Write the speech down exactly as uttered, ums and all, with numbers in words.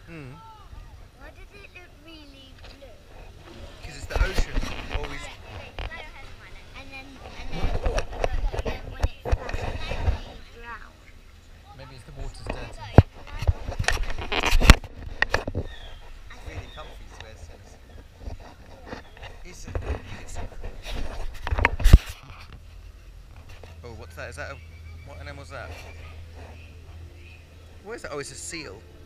Mm. Why does it look really blue? Because it's the ocean. Always. And then, and then, but then when it splashes, it's really brown. Maybe it's the water's dirty. It's really comfy sweatsuits. Is it? It's a... Oh, what's that? Is that a... What animal's that? What is that? Oh, it's a seal.